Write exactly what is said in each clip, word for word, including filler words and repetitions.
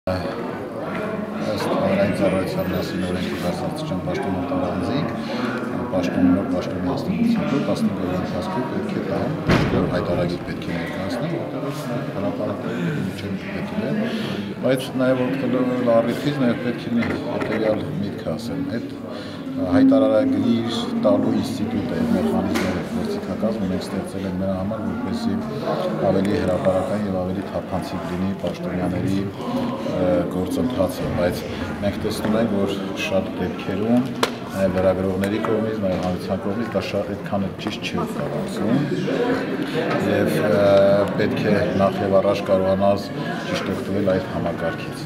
Ըստ հանրային ծառայության մասին օրենքի բարձրացիչյան պաշտոնատար անձիկ պաշտոննոր պաշտոնի հաստատությունով տասնինը ընթացքում պետք է տան հայտարարագիր պետք է ներկայացնել, որտեղ հրապարակները միջին պետք է, բայց նաև օգտվելով առիթից նաև պետք է մի հետևյալ միտք ասեմ, այդ հայտարարագիր տալու ինստիտուտը եւ մեխանիզմները գործիքակազմը մենք ստեղծել ենք նրա համար, որպեսզի ավելի հրապարակային եւ ավելի թափանցիկ լինի պաշտոնյաների գործընթացը, բայց մենք տեսնում ենք, որ շատ դեպքերում նաև լրագրողների կողմից, նաև հանրության կողմից դա շատ այդքան ճիշտ չի կատարվում եւ պետք է նախ եւ առաջ կարողանալ ճիշտ օգտվել այդ համակարգից։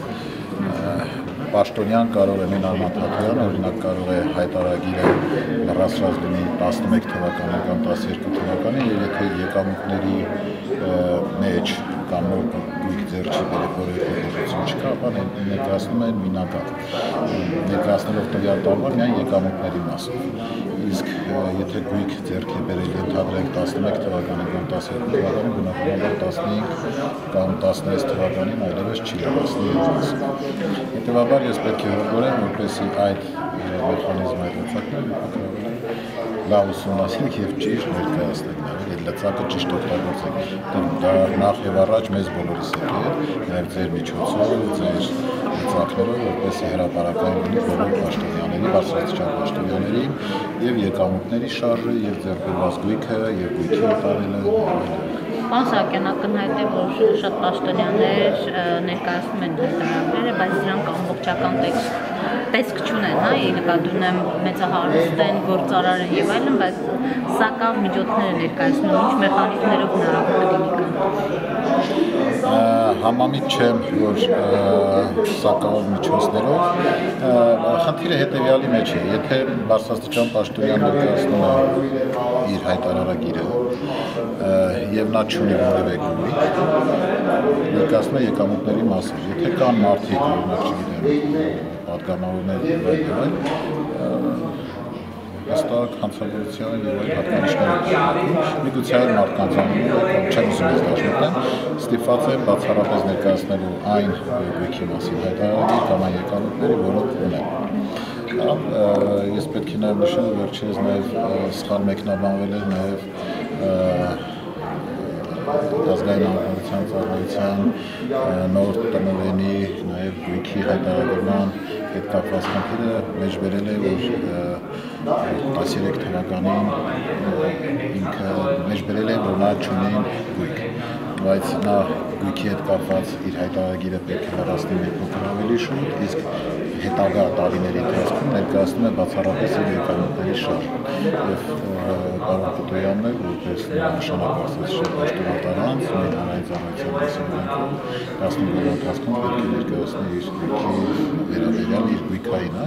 Պաշտոնյան կարող է Մինար Մաթաթոյանը, օրինակ կարող է հայտարարագիրը լրացրած լինի տասնմեկ թվականի կամ տասներկու թվականի, եւ եթե եկամուտների մեջ կամ նոր գույք ձեռք չի բերել որևէ փոփոխություն չկա, ապա ներկայացնում են մինական, ներկայացնելով տվյալ տարվա միայն եկամուտների մասով։ Իսկ եթե գույք ձեռք է բերել ընդհանրենք տասնմեկ թվականի կամ տասներկու թվականի, բնականաբար տասնհինգ կամ տասնհինգ թվականին այլևս չի լրացնի այս մասը։ Հետևաբար ես պետք է հորդորեմ, որպեսզի այդ մեխանիզմը լծակները լավ ուսումնասիրեք եւ ճիշտ ներկայացնեք, այդ լծակը ճիշտ օգտագործեք։ Դա նախ եւ առաջ մեզ բոլորիս հետ է, նաեւ ձեր միջոցով, ձեր լծակներով, որպեսզի հրապարակային լինի բոլոր պաշտոնյաների, բարձրաստիճան պաշտոնյաների եւ եկամուտների շարժը եւ ձեռքբերված գույքը եւ գույքի օտարելը։ Պարոն Սահակյան, ակնհայտ է, որ շատ պաշտոնյաներ ներկայացնում են հայտարարները, բայց դրանք ամբողջական տեքստ տեսք չունեն, հա, ի նկատի ունեմ մեծահարուստ են, գործարար են եւ այլն, բայց սակավ միջոցները ներկայացնում, ինչ մեխանիզմներով հնարավոր կլինի։ Համամիտ չեմ, որ սակավ միջոցներով, խնդիրը հետևյալի մեջ է, եթե բարձրաստիճան պաշտոնյան ներկայացնում է իր հայտարարագիրը եւ նա չունի որևէ գույք, ներկայացնում է եկամուտների մասը, եթե կան մարդիկ, օրինակ չգիտեմ, պատգամավորներ եւ այլն, հստակ հանցավորության եւ այլ հատկանիշներ միգուցե այլ մարդկանց անունով չեմ ուզում ես դաշնոտեմ, ստիպված եմ բացառապես ներկայացնելու այն գույքի մասին հայտարարագիր կամ այն եկամուտների, որոնք ունեն։ Ես պետք է նաեւ նշեմ, վերջերս նաեւ սխալ մեկնաբանվել էր նաեւ ազգային անվտանգության ծառայության նոր տնօրենի նաև գույքի հայտարարման հետ կապված խնդիրը մեջ բերել է, որ տասներեք թվականին ինքը մեջ բերել է, որ նա չունեն գույք, բայց նա գույքի հետ կապված իր հայտարարագիրը պետք է լրացնի մեկ փոքր ավելի շուտ, իսկ հետագա տարիների ընթացքում ներկայացնում է բացառապես իր եկամուտների շարժ եւ պարոն Կոտրյանն էլ որպես նշանակացուցիչ պաշտոնատար անձ մեր հանրային ծառայության դասավորանքով տասնինը ընթացքում պետք է ներկայացնի իր գույքի վերաբերյալ իր գույքային,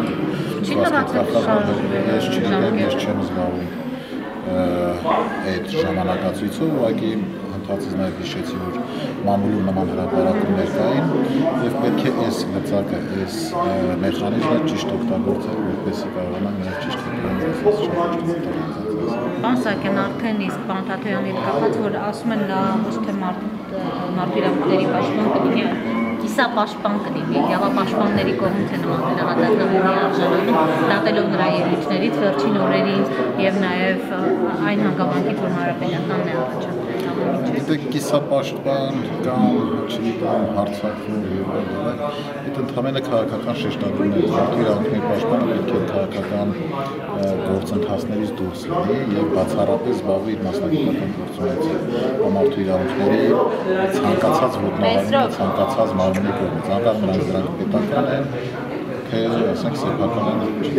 ես չգիտեմ, ես չեմ զբաղվում այդ ժամանակացույցով, ուղղակի ընթացից նաև հիշեցի, որ մամուլում նման հրապարակումներ կային եւ պետք է այս լծակը, այս մեխանիզմը ճիշտ օգտագործել, որպեսզի կարողանան նաև ճիշտ օգտագործել։ Պարոն Սահակյան, արդեն իսկ պարոն Թաթոյանի հետ կապված, որ ասում են նա ոչ թե մարդու իրավունքների պաշտպան կլինի, կիսապաշտպան կլինի, իրավապաշտպանների կողմից է նման դրամատագրումների արժանանում, դատելով նրա ելույթներից վերջին օրերին եւ նաեւ այն հանգամանքից, որ հանրապետականն է առաջադրել։ Եթե կիսապաշտպան կամ չգիտեմ հարցակվող եւ այլն, այդ ընդհանրապես քաղաքական շեշտադրումներ է, մարդու իրավունքների պաշտպանը պետք է քաղաքական գործընթացներից դուրս լինի եւ բացառապես զբաղվի իր մասնագիտական գործունեությամբ, մարդու իրավունքների ցանկացած ոտնահարումը, ցանկացած մարմնի կողմից, անկախ նրանք պետական են, թե ասենք սեփական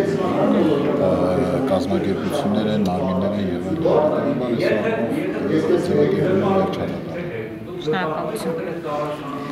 կազմակերպություններ են, մարմիններ են եւ այլն, այս ձևակերպումները չհետաքրքրում։ Շնորհակալություն։